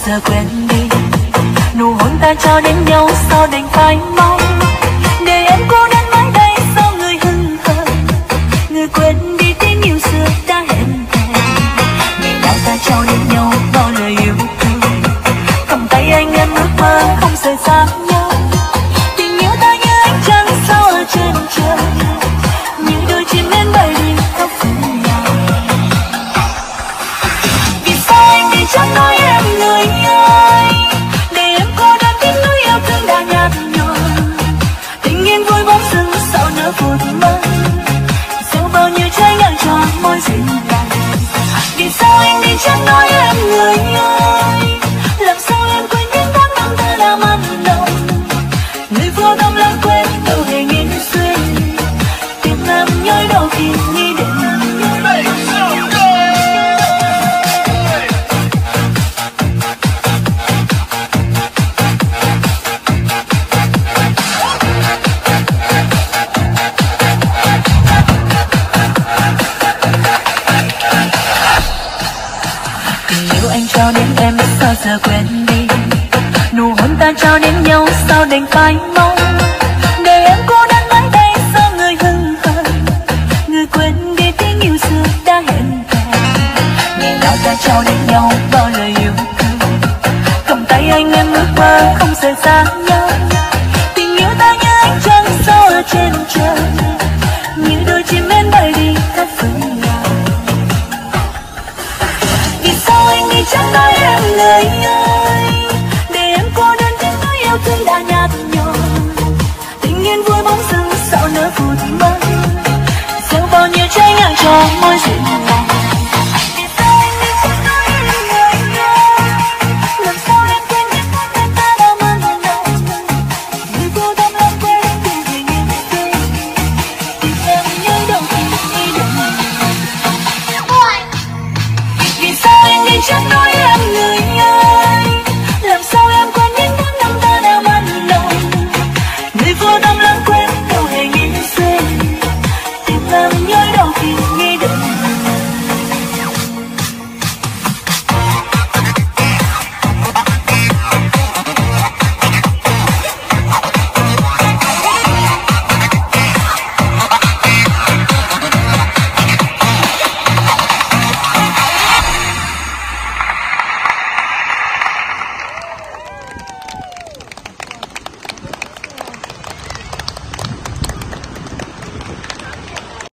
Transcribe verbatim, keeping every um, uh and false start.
giờ quên đi. Nụ hôn ta trao đến nhau sao đành phải mong để em cô đơn mãi đây sao người hững hờ, người quên đi tình yêu xưa đã hẹn thề. Ngày nào ta trao đến nhau bao lời yêu thương, cầm tay anh em ước mơ không rời xa nhau. Tình yêu ta như ánh trăng sao ở trên trời, như đôi chim én bay đi khắp phương nào. Vì sao anh đi chẳng nói em người ơi, để em cô đơn biết núi yêu thương đã nhạt nhòa. Tình yên vui bóng dưng sao nỡ vụt mất, gieo bao nhiêu trái ngang cho môi dịu dàng. Vì sao anh đi chẳng nói em người ơi, làm sao em quên những tháng năm thơ đã mặn nồng. Người vô tâm lãng quên đâu hề nghĩ xuyên, tim em nhói đau khi nghĩ đến người. Trao đến em sao giờ quên đi, nụ hôn ta trao đến nhau sao đành phải mong để em cô đơn mãi đây sao người hững hờ, người quên đi tình yêu xưa đã hẹn thề. Ngày nào ta trao đến nhau bao